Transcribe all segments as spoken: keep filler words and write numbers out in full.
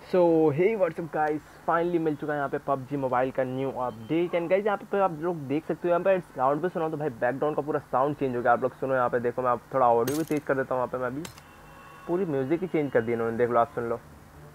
सो hey WhatsApp guys, finally मिल चुका है यहाँ पे पबजी मोबाइल का न्यू अपडेट। एंड गाइस यहाँ पे आप लोग देख सकते हो, यहाँ पे साउंड पे सुनो तो भाई बैकग्राउंड का पूरा साउंड चेंज हो गया। आप लोग सुनो यहाँ पे, देखो मैं आप थोड़ा ऑडियो भी तेज कर देता हूँ। यहाँ पे मैं अभी पूरी म्यूजिक ही चेंज कर दी इन्होंने, देख लो, आप सुन लो।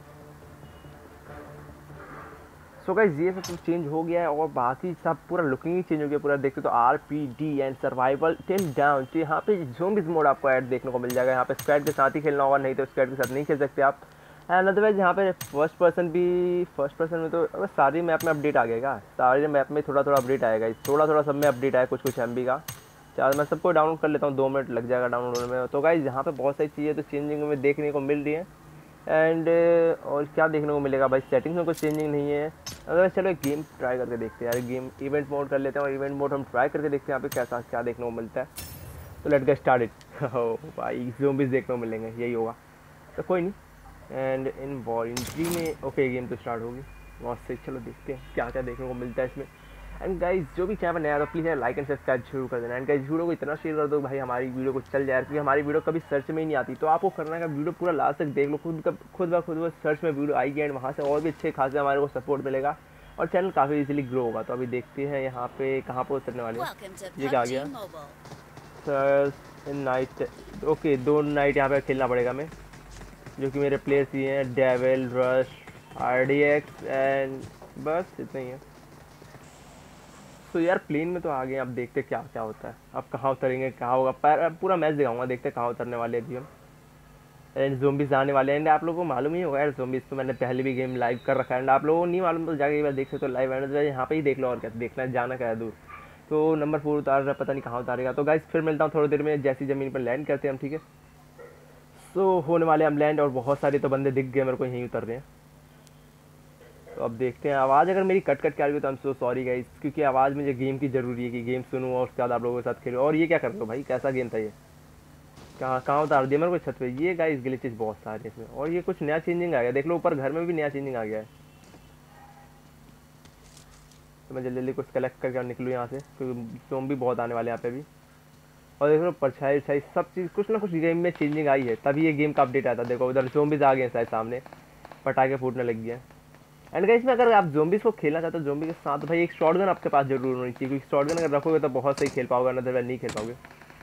सो गाइस ये सब चेंज हो गया है और बाकी सब पूरा लुकिंग ही चेंज हो गया पूरा। देखते तो R P D and survival ten down, तो यहाँ पे ज़ोंबीज़ मोड आपको ऐड देखने को मिल जाएगा। यहाँ पे स्क्वाड के साथ ही खेलना होगा, नहीं तो स्क्वाड के साथ नहीं खेल सकते आप। एंड अदरवाइज यहाँ पे फर्स्ट पर्सन भी, फर्स्ट पर्सन में तो अगर सारी मैप में अपडेट आ गया, सारी मैप में थोड़ा थोड़ा अपडेट आएगा, थोड़ा थोड़ा सब में अपडेट आया, कुछ कुछ एम बी का। चल मैं सबको डाउनलोड कर लेता हूँ, दो मिनट लग जाएगा डाउनलोड होने में। तो गाइस यहाँ पे बहुत सारी चीज़ें तो चेंजिंग में देखने को मिल रही है। एंड और क्या देखने को मिलेगा भाई, सेटिंग्स में कुछ चेंजिंग नहीं है। अगर चलो एक गेम ट्राई करके देखते हैं यार, गेम इवेंट मोड कर लेते हैं और इवेंट मोड हम ट्राई करके देखते हैं यहाँ पे कैसा क्या देखने को मिलता है। तो लेट गेट स्टार्टेड। हो भाई ज़ोंबीज़ देखने को मिलेंगे, यही होगा तो कोई नहीं। एंड इन वॉरेंट्री में ओके गेम तो स्टार्ट होगी बहुत सही। चलो देखते हैं क्या क्या देखने को मिलता है इसमें। एंड गाइस जो भी चैनल नया तो प्लीज़ लाइक एंड सब्सक्राइब जरूर कर देना। एंड गाइस वीडियो को इतना शेयर कर दो भाई, हमारी वीडियो को चल जाए, क्योंकि हमारी वीडियो कभी सर्च में ही नहीं आती। तो आपको करना है वीडियो पूरा लास्ट तक देख लो, खुद का खुद ब खुद वो सर्च में वीडियो आएगी एंड वहाँ से और भी अच्छे खासे हमारे को सपोर्ट मिलेगा और चैनल काफ़ी इजीली ग्रो होगा। तो अभी देखते हैं यहाँ पे कहाँ पर उतरने वाले हैं। ये क्या आ गया सर, नाइट ओके, दो नाइट यहाँ पे खेलना पड़ेगा हमें, जो कि मेरे प्लेयर्स ये हैं devil, rush, R D X and बस इतना ही है। तो यार प्लेन में तो आ गए, अब देखते क्या क्या होता है, अब कहाँ उतरेंगे, कहाँ होगा, पर पूरा मैच दिखाऊंगा, देखते कहाँ उतरने वाले अभी हम। एंड ज़ोंबीज़ आने वाले हैं। एंड आप लोगों को मालूम ही होगा यार, ज़ोंबीज़ तो मैंने पहले भी गेम लाइव कर रखा है। एंड आप लोगों को नहीं मालूम तो जाके एक बार देख सकते हो लाइव। एंड यहाँ पे ही देख लो, और क्या देखना है, जाना क्या है दूर। तो नंबर फोर उतार रहा, पता नहीं कहाँ उतारेगा। तो गाइस फिर मिलता हूँ थोड़ी देर में, जैसी ज़मीन पर लैंड करते हैं हम, ठीक है। सो होने वाले हम लैंड और बहुत सारे तो बंदे दिख गए मेरे को, यहीं उतर रहे हैं। तो अब देखते हैं, आवाज़ अगर मेरी कट कट के आ रही हो तो हम सो सॉरी गाइस, क्योंकि आवाज़ मुझे गेम की ज़रूरी है कि गेम सुनूँ और उसके बाद आप लोगों के साथ खेलूँ। और ये क्या कर रहे हो भाई, कैसा गेम था ये, कहाँ कहाँ उतार दिया मेरे को छत पे। ये गाइस ग्लिचेस बहुत सारे इसमें, और ये कुछ नया चेंजिंग आ गया, देख लो ऊपर घर में भी नया चेंजिंग आ गया है। तो मैं जल्दी जल्दी कुछ कलेक्ट करके निकलूँ यहाँ से, क्योंकि ज़ोंबी बहुत आने वाले हैं यहाँ पे भी। और देख लो परछाई उछाई सब चीज़ कुछ ना कुछ गेम में चेंजिंग आई है, तभी ये गेम का अपडेट आया था। देखो उधर ज़ोंबीज़ आ गए हैं शायद, सामने पटाखे फूटने लग गए। एंड गाइस में अगर आप ज़ोंबीज़ को खेलना चाहते हो ज़ोंबी के साथ, तो भाई एक शॉटगन आपके पास जरूर होनी चाहिए, क्योंकि शॉटगन अगर रखोगे तो बहुत सही खेल पाओगे, अदरवाइज नहीं खेल पाओगे।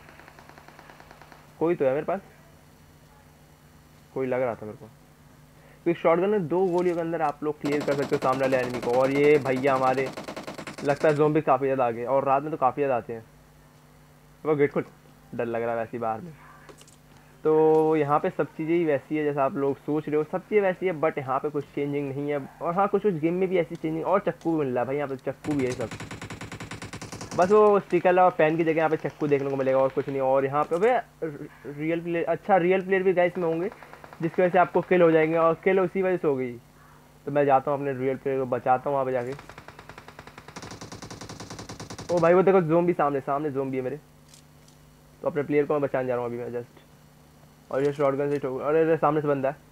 कोई तो है मेरे पास, कोई लग रहा था मेरे को, क्योंकि शॉटगन में दो गोलियों के अंदर आप लोग क्लियर कर सकते हो सामने वाले एनिमी को। और ये भैया हमारे लगता है ज़ोंबी काफ़ी ज़्यादा आ गए, और रात में तो काफ़ी ज़्यादा आते हैं। वो गेट खुल, डर लग रहा है वैसे ही बाहर में। तो यहाँ पे सब चीज़ें ही वैसी है जैसा आप लोग सोच रहे हो, सब चीज़ें वैसी है, बट यहाँ पे कुछ चेंजिंग नहीं है। और हाँ कुछ कुछ गेम में भी ऐसी चेंजिंग, और चक्कू भी मिल रहा है भाई, यहाँ पे चक्कू भी है सब। बस वो स्टिकर और पेन की जगह यहाँ पे चक्कू देखने को मिलेगा और कुछ नहीं। और यहाँ पे भाई रियल प्लेयर, अच्छा रियल प्लेयर भी गाइस में होंगे, जिसकी वजह से आपको किल हो जाएंगे, और किल उसी वजह से हो गई। तो मैं जाता हूँ अपने रियल प्लेयर को बचाता हूँ वहाँ पे जाके। ओ भाई वो देखो ज़ोंबी सामने, सामने ज़ोंबी है मेरे, तो अपने प्लेयर को मैं बचाने जा रहा हूँ अभी मैं जस्ट। और ये शॉटगन से ठोक, अरे अरे सामने से बंदा है।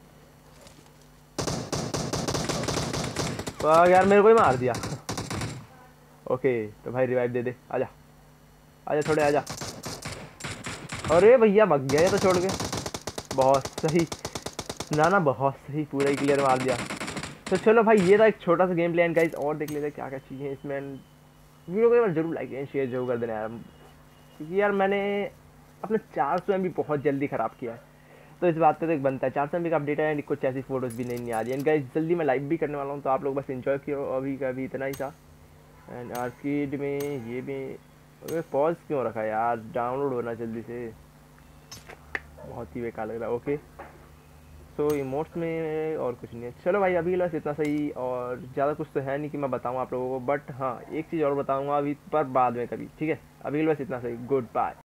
तो यार मेरे को ही मार दिया। ओके तो भाई रिवाइव दे दे, आजा आजा थोड़े आजा। अरे भैया भाग गया ये तो छोड़ के, बहुत सही ना ना, बहुत सही, पूरा ही क्लियर मार दिया। तो चलो भाई ये था एक छोटा सा गेम प्लान गाइस, और देख लेते हैं क्या क्या चीज़ें हैं इसमें। वीडियो को एक बार जरूर लाइक एंड शेयर जरूर कर देना यार, क्योंकि यार मैंने अपने चार सौ एम बी बहुत जल्दी ख़राब किया है, तो इस बात पे तो एक बनता है। चार सौ एम बी का अपडेट है एंड कुछ ऐसी फोटोज़ भी नहीं, नहीं आ रही है गाइस। जल्दी मैं लाइव भी करने वाला हूँ, तो आप लोग बस इन्जॉय करो, अभी का अभी इतना ही था। एंड आर्केड में ये भी पॉज क्यों रखा है यार, डाउनलोड होना जल्दी से, बहुत ही बेकार लग रहा है। ओके सो इमोट्स में और कुछ नहीं है। चलो भाई अभी बस इतना सही, और ज़्यादा कुछ तो है नहीं कि मैं बताऊँ आप लोगों को, बट हाँ एक चीज़ और बताऊँगा अभी, पर बाद में कभी, ठीक है। अभी बस इतना सही, गुड बाय।